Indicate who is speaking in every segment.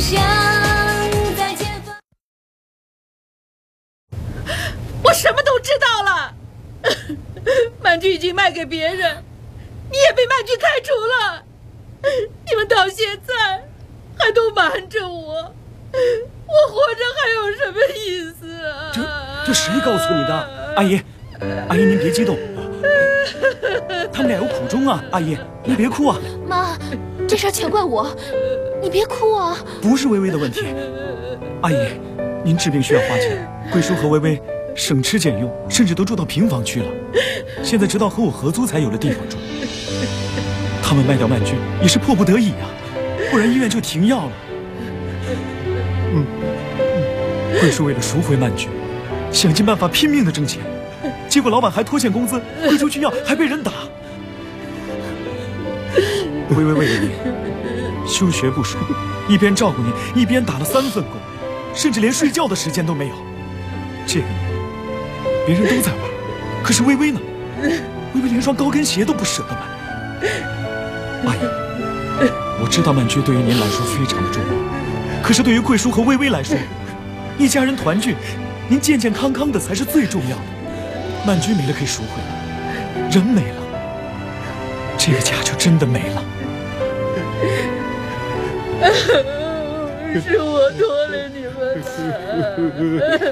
Speaker 1: 想在前方。
Speaker 2: 我什么都知道了，曼剧已经卖给别人，你也被曼剧开除了，你们到现在还都瞒着我，我活着还有什么意思啊？
Speaker 3: 这谁告诉你的？阿姨，阿姨您别激动，他们俩有苦衷啊，阿姨您别哭啊。
Speaker 4: 妈，这事儿全怪我，你别哭啊。
Speaker 3: 不是微微的问题，阿姨，您治病需要花钱，贵叔和微微省吃俭用，甚至都住到平房区了，现在直到和我合租才有了地方住。他们卖掉曼剧也是迫不得已啊，不然医院就停药了。贵叔为了赎回曼剧，想尽办法拼命的挣钱，结果老板还拖欠工资，贵叔去要还被人打。微微为了您休学不说，一边照顾您一边打了3份工，甚至连睡觉的时间都没有。这个别人都在玩，可是微微呢？微微连双高跟鞋都不舍得买。阿姨，我知道曼剧对于您来说非常的重要，可是对于贵叔和微微来说，一家人团聚，您健健康康的才是最重要的。曼剧没了可以赎回来，人没了，这个家就真的没了。
Speaker 2: 是我拖累你们了。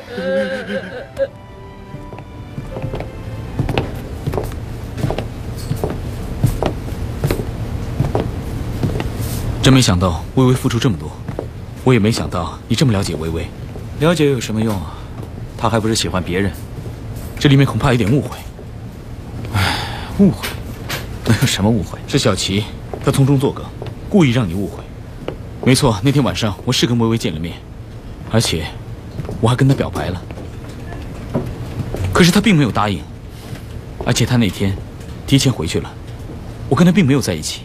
Speaker 5: 真没想到微微付出这么多，我也没想到你这么了解微微。
Speaker 3: 了解有什么用啊？她还不是喜欢别人。
Speaker 5: 这里面恐怕有点误会。
Speaker 3: 误会？能有什么误会？
Speaker 5: 是小琪，他从中作梗，故意让你误会。没错，那天晚上我是跟微微见了面，而且我还跟她表白了，可是她并没有答应，而且她那天提前回去了，我跟她并没有在一起。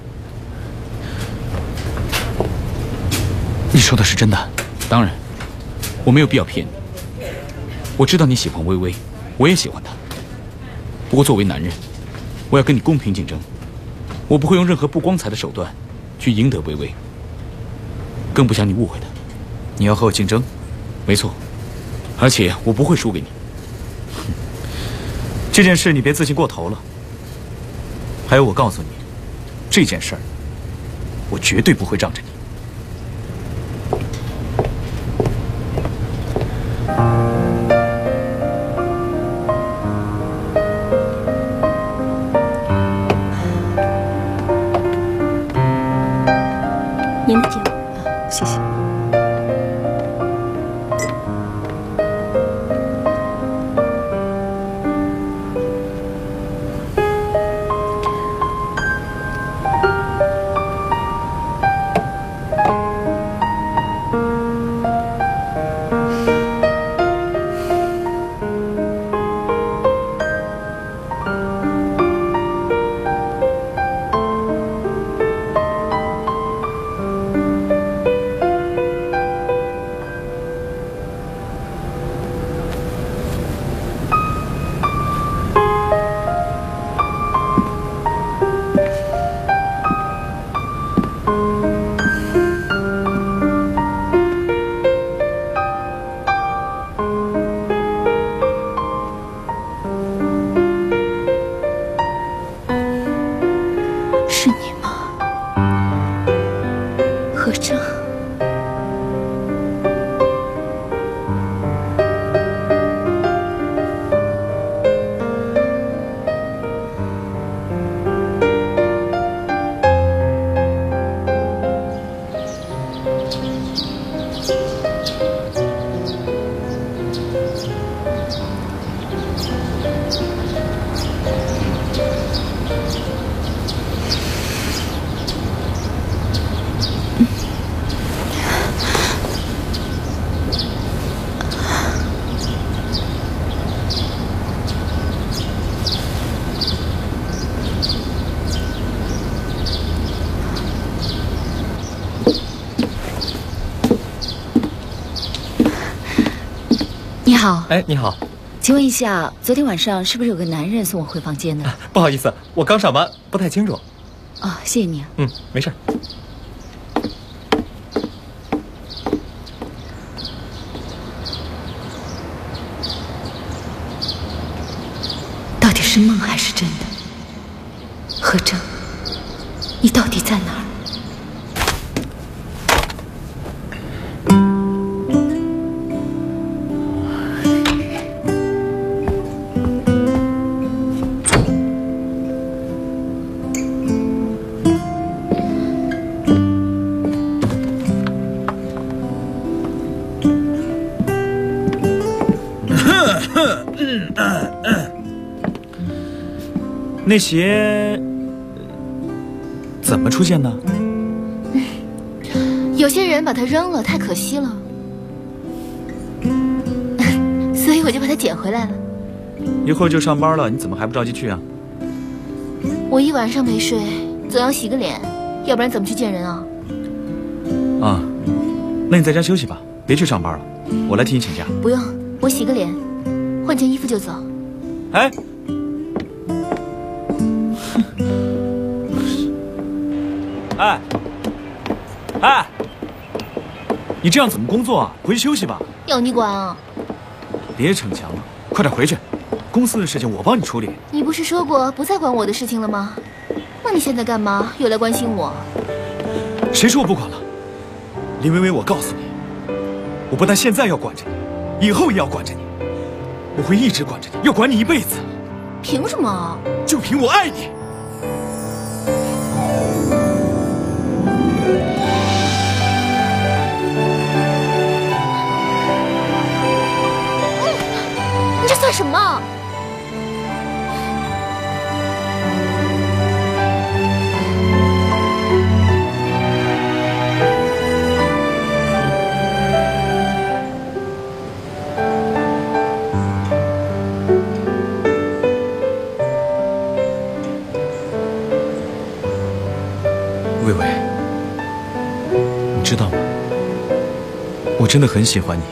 Speaker 3: 你说的是真的？
Speaker 5: 当然，我没有必要骗你。我知道你喜欢微微，我也喜欢她。不过作为男人，我要跟你公平竞争，我不会用任何不光彩的手段去赢得微微，更不想你误会她。
Speaker 3: 你要和我竞争？
Speaker 5: 没错，而且我不会输给你。
Speaker 3: 这件事你别自信过头了。还有，我告诉你，这件事儿我绝对不会让着你。
Speaker 4: 您的酒，谢谢。你好，
Speaker 6: 哎，你好，
Speaker 4: 请问一下，昨天晚上是不是有个男人送我回房间呢？
Speaker 6: 不好意思，我刚上班，不太清楚。
Speaker 4: 哦，谢谢你啊。
Speaker 6: 没事。
Speaker 4: 是梦还是真的？何正，你到底在哪儿？
Speaker 3: 那鞋怎么出现的？
Speaker 4: 有些人把它扔了，太可惜了，所以我就把它捡回来了。
Speaker 3: 一会儿就上班了，你怎么还不着急去啊？
Speaker 4: 我一晚上没睡，总要洗个脸，要不然怎么去见人啊？
Speaker 3: 啊，那你在家休息吧，别去上班了，我来替你请假。
Speaker 4: 不用，我洗个脸，换件衣服就走。
Speaker 3: 哎。哎，你这样怎么工作啊？回去休息吧。
Speaker 4: 要你管啊！
Speaker 3: 别逞强了，快点回去。公司的事情我帮你处理。
Speaker 4: 你不是说过不再管我的事情了吗？那你现在干嘛又来关心我？
Speaker 3: 谁说我不管了？林薇薇，我告诉你，我不但现在要管着你，以后也要管着你。我会一直管着你，要管你一辈子。
Speaker 4: 凭什么？
Speaker 3: 就凭我爱你。
Speaker 4: 这算什么？
Speaker 3: 薇薇，你知道吗？我真的很喜欢你。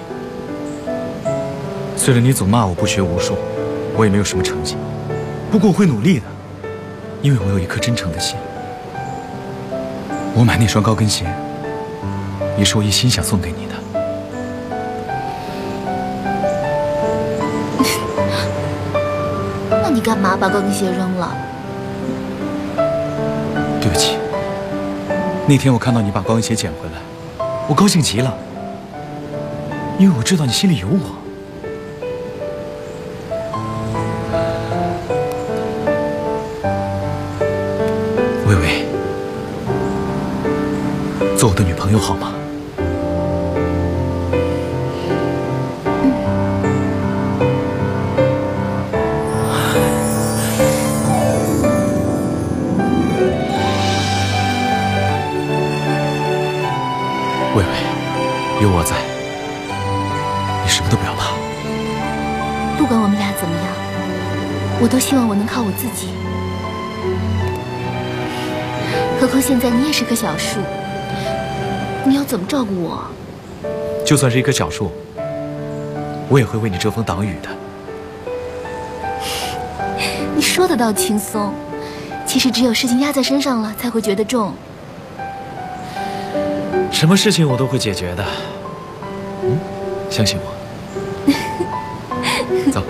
Speaker 3: 虽然你总骂我不学无术，我也没有什么成绩，不过我会努力的，因为我有一颗真诚的心。我买那双高跟鞋，也是我一心想送给你的。
Speaker 4: 那你干嘛把高跟鞋扔了？
Speaker 3: 对不起，那天我看到你把高跟鞋捡回来，我高兴极了，因为我知道你心里有我。薇薇，做我的女朋友好吗？薇薇，有我在，你什么都不要怕。
Speaker 4: 不管我们俩怎么样，我都希望我能靠我自己。何况现在你也是棵小树，你要怎么照顾我？
Speaker 3: 就算是一棵小树，我也会为你遮风挡雨的。
Speaker 4: 你说的倒轻松，其实只有事情压在身上了，才会觉得重。
Speaker 3: 什么事情我都会解决的，相信我。走。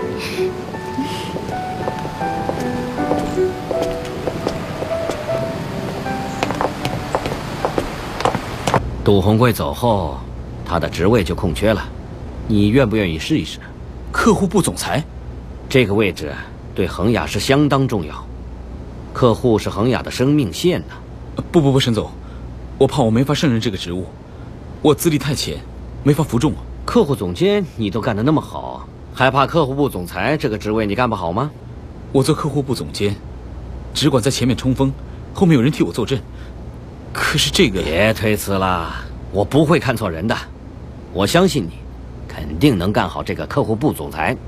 Speaker 7: 杜红贵走后，他的职位就空缺了，你愿不愿意试一试？
Speaker 5: 客户部总裁，
Speaker 7: 这个位置对恒雅是相当重要，客户是恒雅的生命线呢。
Speaker 5: 不，沈总，我怕我没法胜任这个职务，我资历太浅，没法服众啊。
Speaker 7: 客户总监你都干得那么好，还怕客户部总裁这个职位你干不好吗？
Speaker 5: 我做客户部总监，只管在前面冲锋，后面有人替我坐镇。可是这个……
Speaker 7: 别推辞了，我不会看错人的，我相信你，肯定能干好这个客户部总裁。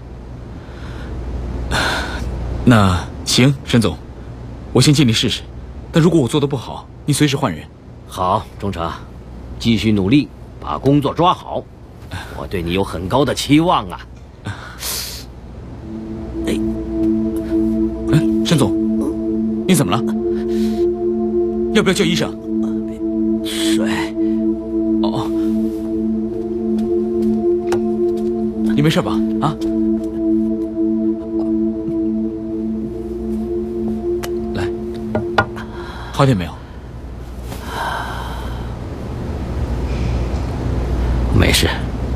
Speaker 5: 那行，沈总，我先尽力试试，但如果我做得不好，你随时换人。
Speaker 7: 好，钟诚，继续努力，把工作抓好，我对你有很高的期望啊。
Speaker 5: 沈总，你怎么了？要不要叫医生？
Speaker 7: 水。
Speaker 5: 哦，你没事吧？啊？ 好点没有？
Speaker 7: 没事。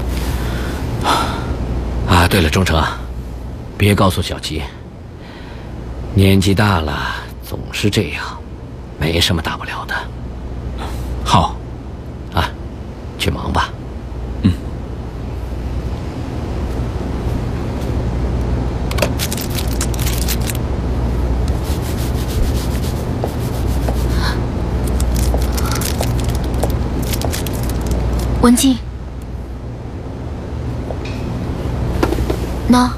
Speaker 7: 啊，对了，忠诚啊，别告诉小琪。年纪大了，总是这样，没什么大不了的。
Speaker 5: 好。
Speaker 7: 啊，去忙吧。
Speaker 4: 文静，喏，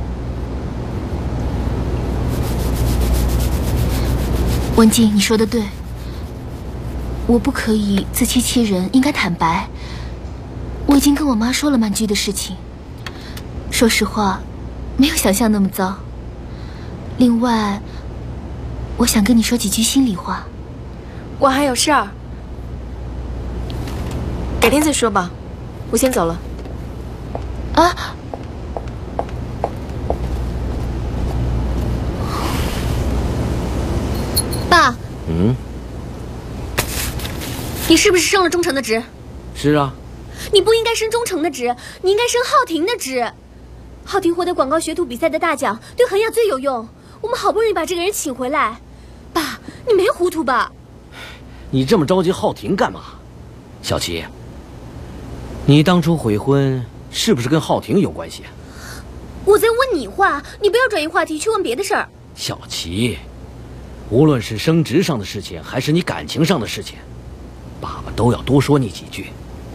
Speaker 4: 文静，你说的对，我不可以自欺欺人，应该坦白。我已经跟我妈说了曼居的事情，说实话，没有想象那么糟。另外，我想跟你说几句心里话。
Speaker 8: 我还有事儿。改天再说吧，我先走了。
Speaker 4: 啊！爸。
Speaker 1: 你是不是升了忠诚的职？
Speaker 7: 是啊。
Speaker 1: 你不应该升忠诚的职，你应该升浩庭的职。浩庭获得广告学徒比赛的大奖，对恒雅最有用。我们好不容易把这个人请回来，爸，你没糊涂吧？
Speaker 7: 你这么着急浩庭干嘛？小琪，你当初悔婚是不是跟浩庭有关系？
Speaker 1: 我在问你话，你不要转移话题去问别的事儿。
Speaker 7: 小琪，无论是升职上的事情，还是你感情上的事情，爸爸都要多说你几句。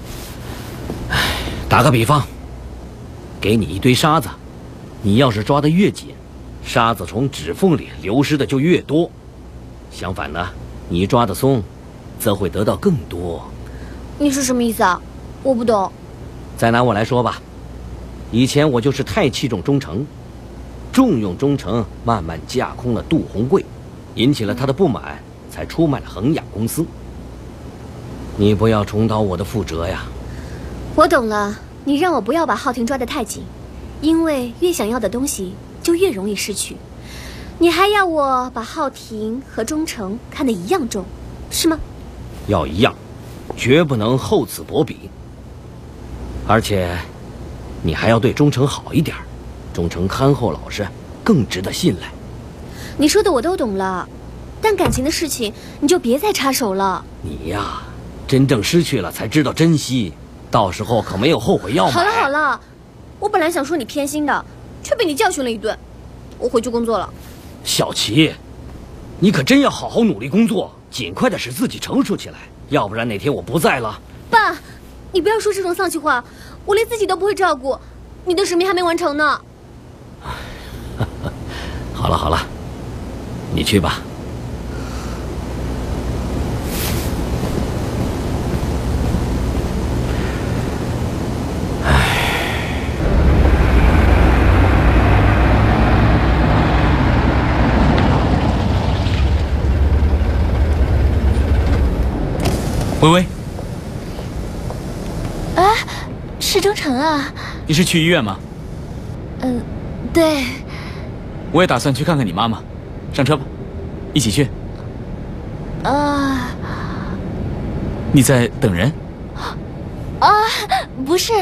Speaker 7: 打个比方，给你一堆沙子，你要是抓得越紧，沙子从指缝里流失的就越多。相反呢，你抓得松，则会得到更多。
Speaker 1: 你是什么意思啊？我不懂。
Speaker 7: 再拿我来说吧，以前我就是太器重忠诚，重用忠诚，慢慢架空了杜红贵，引起了他的不满，才出卖了恒雅公司。你不要重蹈我的覆辙呀。
Speaker 1: 我懂了，你让我不要把浩庭抓得太紧，因为越想要的东西就越容易失去。你还要我把浩庭和忠诚看得一样重，是吗？
Speaker 7: 要一样，绝不能厚此薄彼。而且，你还要对忠诚好一点，忠诚憨厚老实，更值得信赖。
Speaker 1: 你说的我都懂了，但感情的事情你就别再插手了。
Speaker 7: 你呀，真正失去了才知道珍惜，到时候可没有后悔药买。
Speaker 1: 好了好了，我本来想说你偏心的，却被你教训了一顿。我回去工作了。
Speaker 7: 小琪，你可真要好好努力工作，尽快的使自己成熟起来，要不然哪天我不在了。
Speaker 1: 爸，你不要说这种丧气话，我连自己都不会照顾，你的使命还没完成呢。
Speaker 7: 好了好了，你去吧。
Speaker 5: 微微，
Speaker 4: 啊，是忠诚啊！
Speaker 5: 你是去医院吗？
Speaker 4: 对。
Speaker 5: 我也打算去看看你妈妈，上车吧，一起去。你在等人？
Speaker 4: 不是。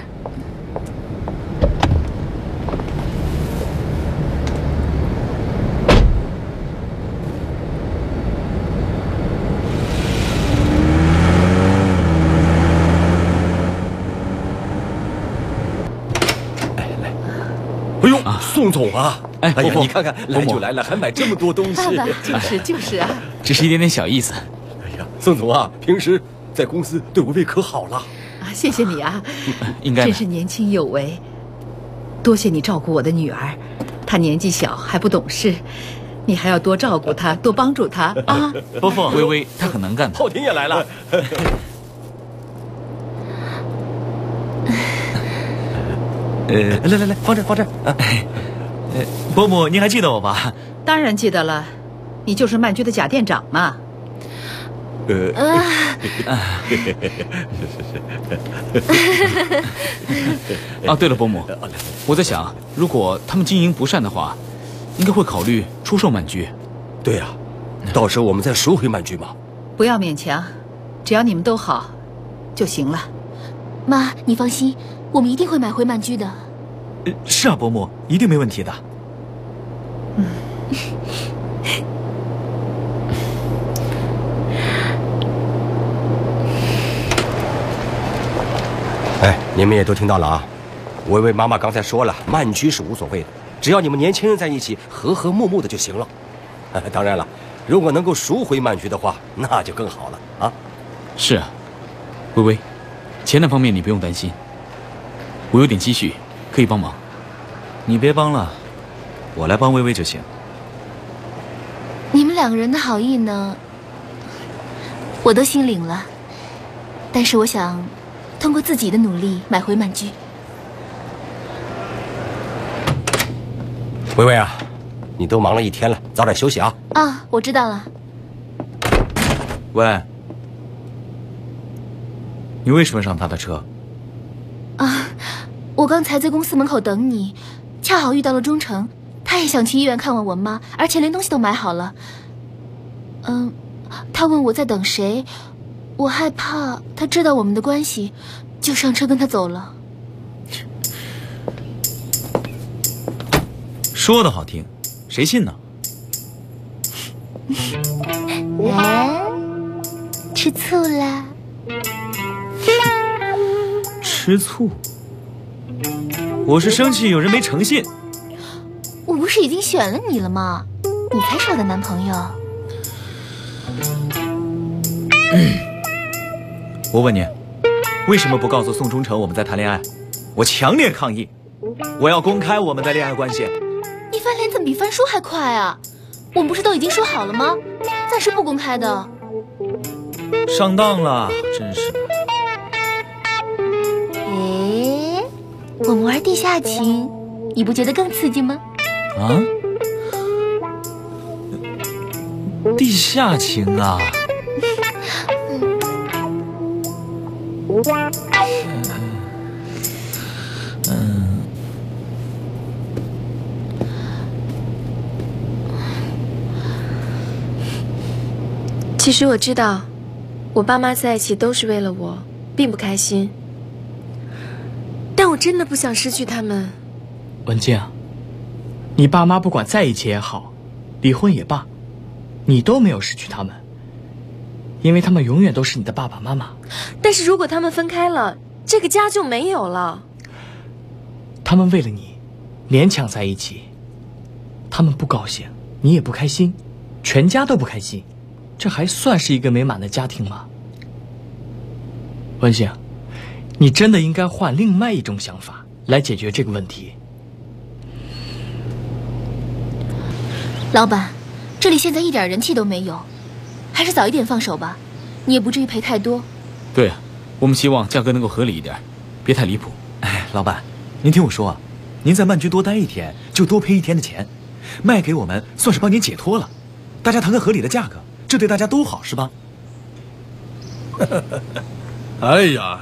Speaker 6: 哎呦，宋总啊！
Speaker 5: 哎
Speaker 6: 呀，
Speaker 5: 伯父
Speaker 6: 你看看，来就来了，还买这么多东西。
Speaker 4: 爸爸
Speaker 8: 就是啊。
Speaker 5: 只是一点点小意思。
Speaker 6: 哎呀，宋总啊，平时在公司对微微可好了。
Speaker 8: 啊，谢谢你啊，
Speaker 5: 应该的
Speaker 8: 真是年轻有为。多谢你照顾我的女儿，她年纪小还不懂事，你还要多照顾她，多帮助她啊。
Speaker 5: 伯父，微微她很能干的。
Speaker 6: 浩庭也来了。来，放这啊！
Speaker 3: 伯母，您还记得我吧？
Speaker 8: 当然记得了，你就是曼居的贾店长嘛。
Speaker 5: 哦，对了，伯母，我在想，如果他们经营不善的话，应该会考虑出售曼居。
Speaker 6: 对呀， 到时候我们再赎回曼居嘛。
Speaker 8: 不要勉强，只要你们都好就行了。
Speaker 4: 妈，你放心，我们一定会买回曼居的。
Speaker 3: 是啊，伯母，一定没问题的。
Speaker 6: 哎，你们也都听到了啊！薇薇妈妈刚才说了，曼居是无所谓的，只要你们年轻人在一起和和睦睦的就行了。当然了，如果能够赎回曼居的话，那就更好了啊！
Speaker 5: 是啊，薇薇，钱那方面你不用担心，我有点积蓄可以帮忙。
Speaker 3: 你别帮了，我来帮薇薇就行。
Speaker 4: 你们两个人的好意呢，我都心领了，但是我想通过自己的努力买回曼居。
Speaker 6: 薇薇啊，你都忙了一天了，早点休息啊！
Speaker 4: 啊，我知道了。
Speaker 3: 喂，你为什么上他的车？
Speaker 4: 啊，我刚才在公司门口等你，恰好遇到了忠诚，他也想去医院看望我妈，而且连东西都买好了。他问我在等谁，我害怕他知道我们的关系，就上车跟他走了。
Speaker 3: 说的好听，谁信呢？
Speaker 4: 来，吃醋啦？
Speaker 3: 吃醋？我是生气有人没诚信。
Speaker 4: 我不是已经选了你了吗？你才是我的男朋友。
Speaker 3: 我问你，为什么不告诉宋忠诚我们在谈恋爱？我强烈抗议！我要公开我们的恋爱关系。
Speaker 4: 你翻脸怎么比翻书还快啊？我们不是都已经说好了吗？暂时不公开的。
Speaker 3: 上当了，真是的。
Speaker 4: 诶，我们玩地下情，你不觉得更刺激吗？
Speaker 3: 啊？地下情啊？
Speaker 9: 其实我知道，我爸妈在一起都是为了我，并不开心。但我真的不想失去他们。
Speaker 10: 文静，你爸妈不管在一起也好，离婚也罢，你都没有失去他们，因为他们永远都是你的爸爸妈妈。
Speaker 9: 但是如果他们分开了，这个家就没有了。
Speaker 10: 他们为了你勉强在一起，他们不高兴，你也不开心，全家都不开心，这还算是一个美满的家庭吗？文静，你真的应该换另外一种想法来解决这个问题。
Speaker 4: 老板，这里现在一点人气都没有，还是早一点放手吧，你也不至于赔太多。
Speaker 5: 对啊，我们希望价格能够合理一点，别太离谱。
Speaker 3: 哎，老板，您听我说啊，您在曼居多待一天，就多赔一天的钱，卖给我们算是帮您解脱了。大家谈个合理的价格，这对大家都好，是吧？
Speaker 11: 哎呀，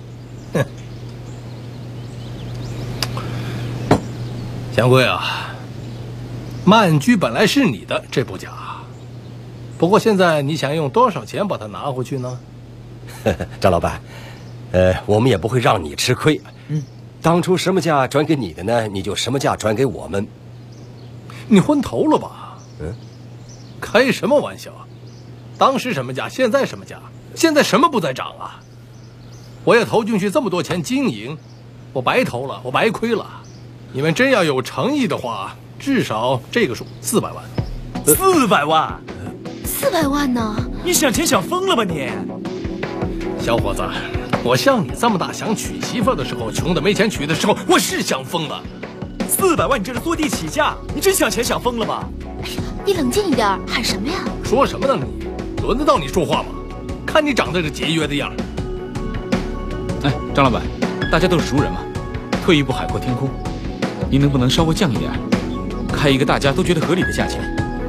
Speaker 11: 祥贵啊，曼居本来是你的，这不假。不过现在你想用多少钱把它拿回去呢？
Speaker 6: 张老板，我们也不会让你吃亏。当初什么价转给你的呢，你就什么价转给我们。
Speaker 11: 你昏头了吧？开什么玩笑？当时什么价，现在什么价？现在什么不在涨啊？我也投进去这么多钱经营，我白投了，我白亏了。你们真要有诚意的话，至少这个数400万。
Speaker 3: 400万
Speaker 4: ？400万呢？
Speaker 3: 你想钱想疯了吧你？
Speaker 11: 小伙子，我像你这么大想娶媳妇的时候，穷的没钱娶的时候，我是想疯了。
Speaker 3: 400万，你这是坐地起价，你真想钱想疯了吧？
Speaker 4: 你冷静一点，喊什么呀？
Speaker 11: 说什么呢你？轮得到你说话吗？看你长得这节约的样。
Speaker 5: 哎，张老板，大家都是熟人嘛，退一步海阔天空，您能不能稍微降一点，开一个大家都觉得合理的价钱？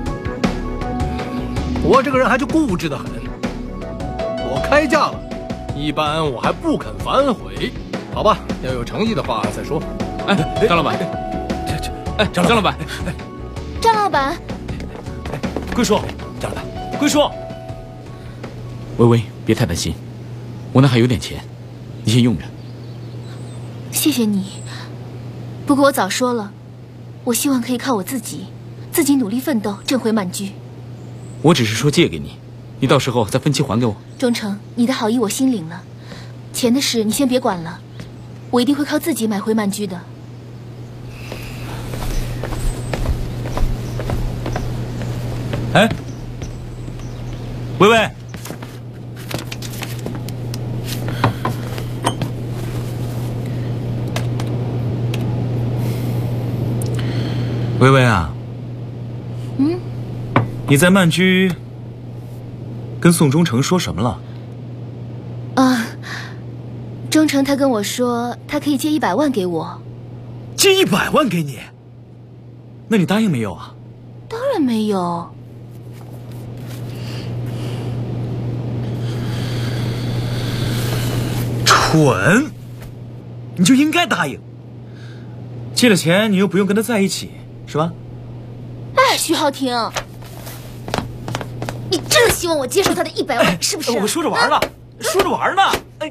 Speaker 11: 我这个人还是固执的很，我开价了，一般我还不肯反悔。好吧，要有诚意的话再说。
Speaker 5: 哎，张老板，张老板，
Speaker 4: 张老板，
Speaker 3: 贵叔，张老板。 桂叔，
Speaker 5: 微微，别太担心，我那还有点钱，你先用着。
Speaker 4: 谢谢你，不过我早说了，我希望可以靠我自己努力奋斗，挣回满居。
Speaker 5: 我只是说借给你，你到时候再分期还给我。
Speaker 4: 忠诚，你的好意我心领了，钱的事你先别管了，我一定会靠自己买回满居的。
Speaker 3: 哎，微微，微微啊，你在曼居跟宋忠诚说什么了？
Speaker 4: 忠诚他跟我说，他可以借100万给我。
Speaker 3: 借100万给你？那你答应没有啊？
Speaker 4: 当然没有。
Speaker 3: 蠢！你就应该答应。借了钱，你又不用跟他在一起，是吧？
Speaker 4: 哎，徐浩庭，你真的希望我接受他的100万，是不是？
Speaker 3: 我说着玩呢，说着玩呢。哎，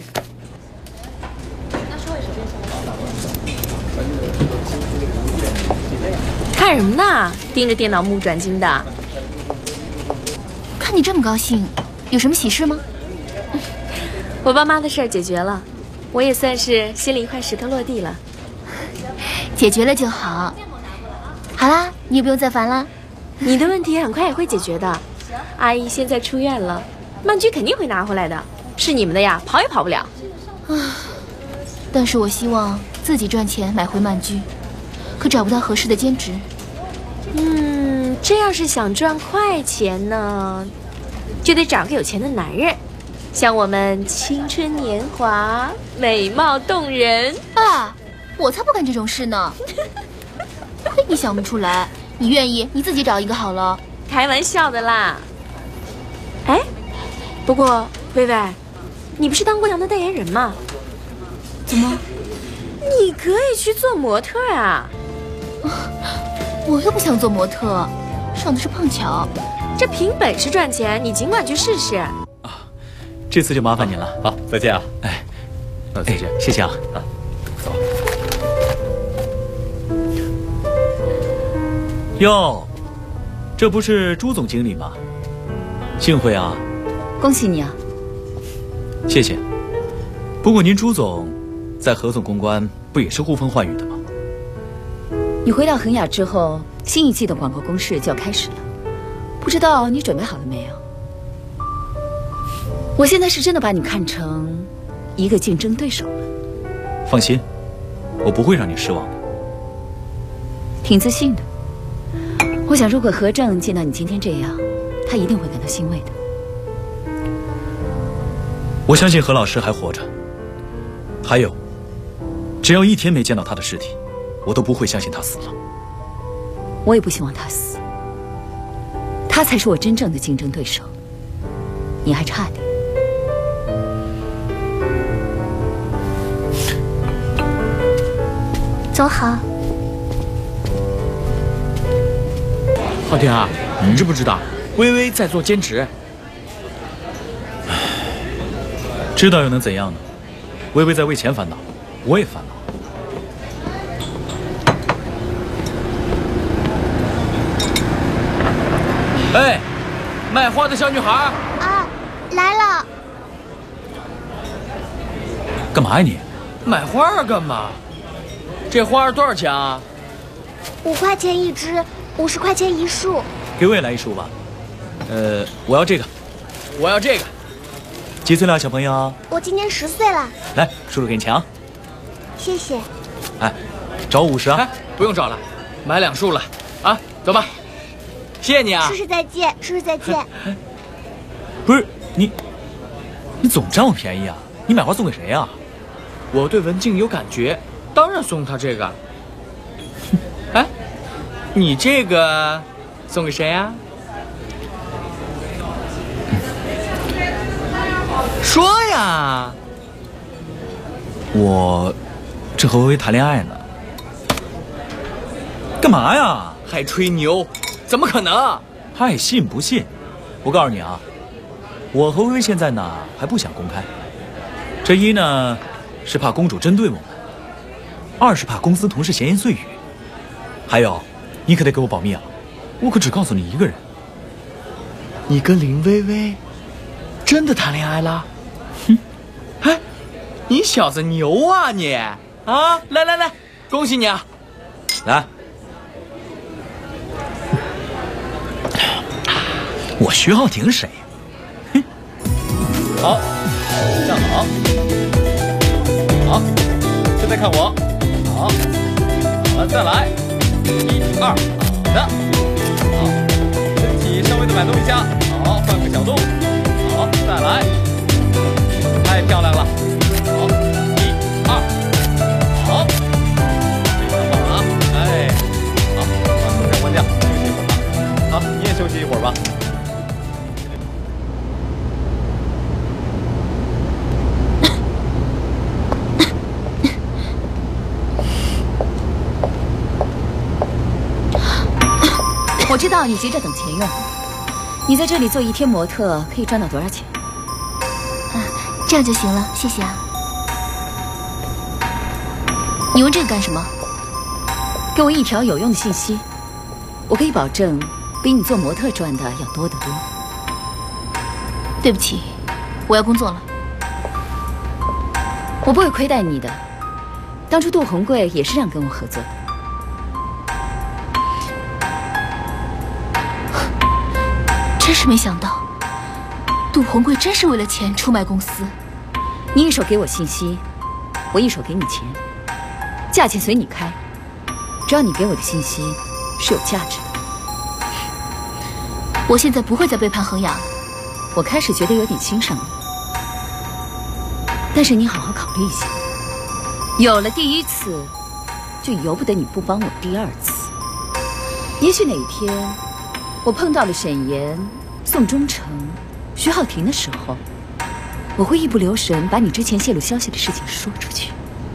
Speaker 9: 看什么呢？盯着电脑目不转睛的。
Speaker 4: 看你这么高兴，有什么喜事吗？
Speaker 9: 我爸妈的事儿解决了，我也算是心里一块石头落地了。
Speaker 4: 解决了就好。好啦，你也不用再烦了。
Speaker 9: 你的问题很快也会解决的。阿姨现在出院了，曼居肯定会拿回来的。是你们的呀，跑也跑不了。
Speaker 4: 但是我希望自己赚钱买回曼居，可找不到合适的兼职。
Speaker 9: 这要是想赚快钱呢，就得找个有钱的男人，像我们青春年华、美貌动人。
Speaker 4: 爸，我才不干这种事呢。亏你想不出来，你愿意你自己找一个好了。
Speaker 9: 开玩笑的啦。哎，不过薇薇，你不是当过洋的代言人吗？
Speaker 4: 怎么？
Speaker 9: 你可以去做模特啊。
Speaker 4: 我又不想做模特，上的是碰巧。
Speaker 9: 这凭本事赚钱，你尽管去试试。
Speaker 3: 这次就麻烦您了。
Speaker 6: 好，再见啊。
Speaker 3: 哎，再见，谢谢啊。走。哟，这不是朱总经理吗？幸会啊。
Speaker 12: 恭喜你啊。
Speaker 3: 谢谢。不过您朱总在何总公关不也是呼风唤雨的吗？
Speaker 12: 你回到恒雅之后，新一季的广告攻势就要开始了，不知道你准备好了没有？我现在是真的把你看成一个竞争对手了。
Speaker 3: 放心，我不会让你失望的。
Speaker 12: 挺自信的。我想，如果何正见到你今天这样，他一定会感到欣慰的。
Speaker 3: 我相信何老师还活着。还有，只要一天没见到他的尸体，我都不会相信他死了。
Speaker 12: 我也不希望他死，他才是我真正的竞争对手，你还差点。
Speaker 4: 走好。
Speaker 5: 浩天啊，你知不知道微微在做兼职？
Speaker 3: 知道又能怎样呢？微微在为钱烦恼，我也烦恼。
Speaker 5: 哎，卖花的小女孩
Speaker 1: 啊，来了。
Speaker 3: 干嘛呀你？
Speaker 10: 买花干嘛？这花多少钱啊
Speaker 1: ？5块钱一支，50块钱一束。
Speaker 3: 给我也来一束吧。我要这个。
Speaker 10: 我要这个。
Speaker 3: 几岁了，小朋友？
Speaker 1: 我今年10岁了。
Speaker 3: 来，叔叔给你钱啊。
Speaker 1: 谢谢。
Speaker 3: 哎，找我50啊。
Speaker 10: 哎，不用找了，买2束了。啊，走吧。谢谢你啊。
Speaker 1: 叔叔再见，叔叔再见。
Speaker 3: 不是你总占我便宜啊？你买花送给谁啊？
Speaker 10: 我对文静有感觉，当然送她这个。哎，你这个送给谁呀？说呀！
Speaker 3: 我正和微微谈恋爱呢。干嘛呀？
Speaker 10: 还吹牛？怎么可能？
Speaker 3: 爱信不信？ 我告诉你啊，我和薇薇现在呢还不想公开。这一呢是怕公主针对我们，二是怕公司同事闲言碎语，还有，你可得给我保密啊！我可只告诉你一个人。
Speaker 10: 你跟林薇薇真的谈恋爱了？哼！哎，你小子牛啊你！啊，来来来，恭喜你啊！
Speaker 3: 来，我徐浩庭谁？哼！好，站好，好，现在看我，好，好了，再来，1、2，好的，好，身体稍微的摆动一下，好，换个角度，好，再来，太漂亮了，好，1、2，好，非常棒啊，哎，好，把头上关掉，休息一会儿吧，好，你也休息一会儿吧。
Speaker 12: 我知道你急着等钱用，你在这里做1天模特可以赚到多少钱？
Speaker 4: 这样就行了，谢谢啊。你问这个干什么？
Speaker 12: 给我一条有用的信息，我可以保证比你做模特赚的要多得多。
Speaker 4: 对不起，我要工作了。
Speaker 12: 我不会亏待你的，当初杜红贵也是这样跟我合作的。
Speaker 4: 真是没想到，杜红贵真是为了钱出卖公司。
Speaker 12: 你一手给我信息，我一手给你钱，价钱随你开，只要你给我的信息是有价值的。
Speaker 4: 我现在不会再背叛恒雅了。
Speaker 12: 我开始觉得有点欣赏你，但是你好好考虑一下，有了第1次，就由不得你不帮我第2次。也许哪天我碰到了沈岩、宋忠诚、徐浩庭的时候，我会一不留神把你之前泄露消息的事情说出去。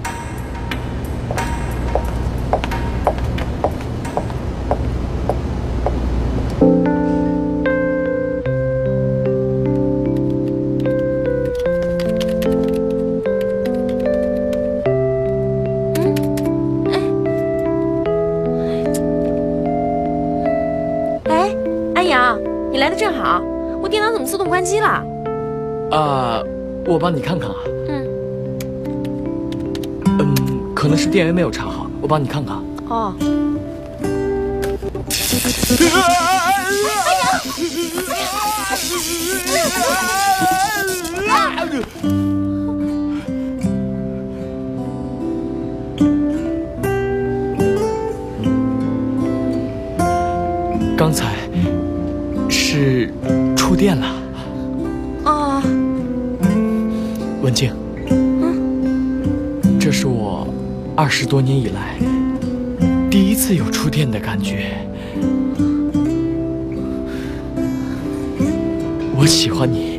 Speaker 9: 你来的正好，我电脑怎么自动关机了？
Speaker 10: 我帮你看看啊。可能是电源没有插好，我帮你看看。
Speaker 9: 哦。
Speaker 10: 刚才是触电了。
Speaker 9: 哦。
Speaker 10: 文静。这是我20多年以来第一次有触电的感觉。我喜欢你。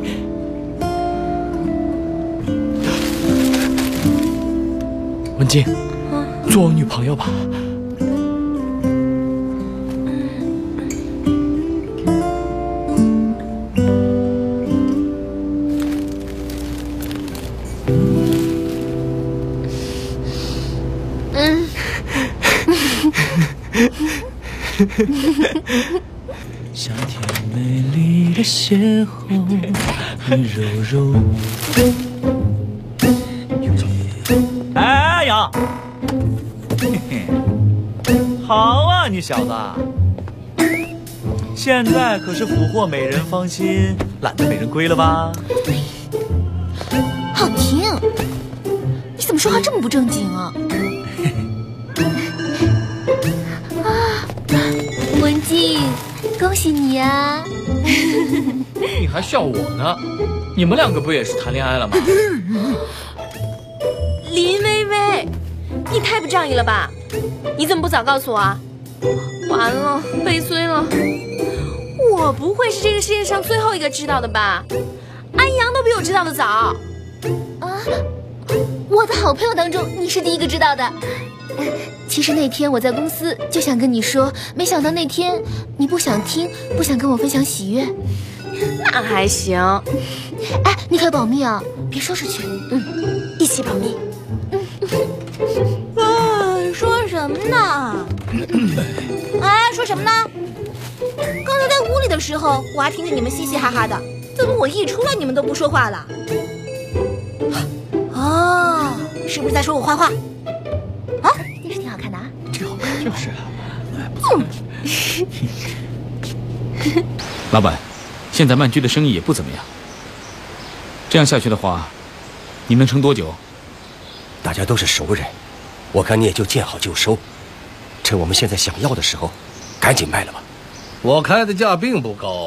Speaker 10: 文静，做我女朋友吧。
Speaker 3: 像天美丽的邂逅，你柔柔。哎呀，嘿嘿，好啊，你小子，现在可是俘获美人芳心，懒得美人归了吧？
Speaker 4: 浩庭，你怎么说话这么不正经啊？文静，恭喜你啊！
Speaker 10: 你还笑我呢？你们两个不也是谈恋爱了吗？
Speaker 9: 林薇薇，你太不仗义了吧？你怎么不早告诉我啊？完了，悲催了！我不会是这个世界上最后一个知道的吧？安阳都比我知道的早。
Speaker 4: 啊，我的好朋友当中，你是第一个知道的。其实那天我在公司就想跟你说，没想到那天你不想听，不想跟我分享喜悦，
Speaker 9: 那还行。
Speaker 4: 哎，你可保密啊，别说出去。
Speaker 9: 一起保密。
Speaker 13: 说什么呢？哎，说什么呢？刚才在屋里的时候，我还听着你们嘻嘻哈哈的，怎么我一出来你们都不说话了？哦，是不是在说我坏话？啊，
Speaker 4: 电视挺好看的啊。
Speaker 3: 这好看就是啊。
Speaker 5: 老板，现在曼居的生意也不怎么样。这样下去的话，你能撑多久？
Speaker 6: 大家都是熟人，我看你也就见好就收，趁我们现在想要的时候，赶紧卖了吧。
Speaker 11: 我开的价并不高。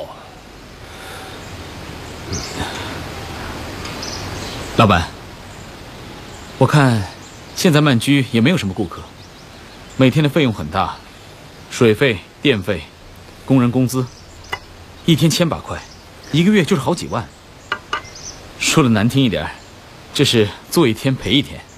Speaker 5: 老板，我看现在曼居也没有什么顾客，每天的费用很大，水费、电费、工人工资，一天1000把块，一个月就是好几万。说的难听一点，这是做一天赔一天。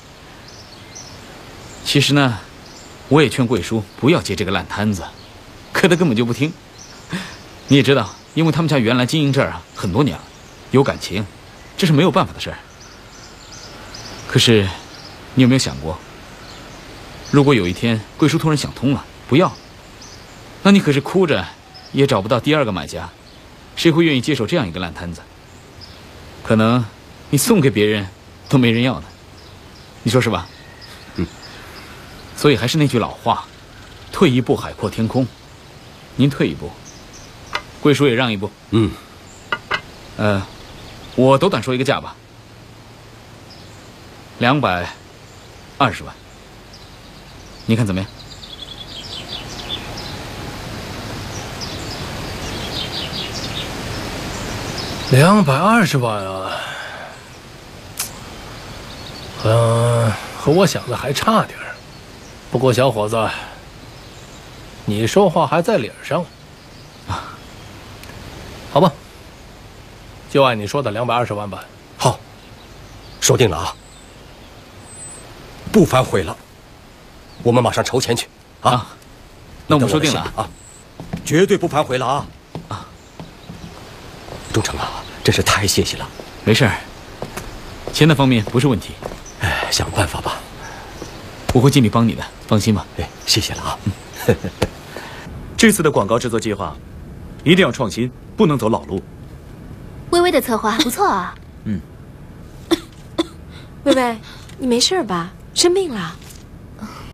Speaker 5: 其实呢，我也劝贵叔不要接这个烂摊子，可他根本就不听。你也知道，因为他们家原来经营这儿很多年了，有感情，这是没有办法的事儿。可是，你有没有想过，如果有一天贵叔突然想通了，不要，那你可是哭着也找不到第2个买家，谁会愿意接手这样一个烂摊子？可能你送给别人都没人要呢，你说是吧？所以还是那句老话，退一步海阔天空。您退一步，贵叔也让一步。我斗胆说一个价吧，220万，你看怎么样
Speaker 11: ？220万啊，和我想的还差点儿。不过小伙子，你说话还在理儿上啊。好吧，就按你说的220万吧。
Speaker 6: 好，说定了啊，不反悔了。我们马上筹钱去啊。
Speaker 5: 那我们说定了
Speaker 6: 啊，绝对不反悔了啊。忠诚啊，真是太谢谢了。
Speaker 5: 没事儿，钱的方面不是问题。
Speaker 6: 哎，想办法吧。
Speaker 5: 我会尽力帮你的，放心吧。
Speaker 6: 谢谢了啊。
Speaker 3: 这次的广告制作计划一定要创新，不能走老路。
Speaker 1: 微微的策划不错啊。
Speaker 9: 微微，你没事吧？生病了？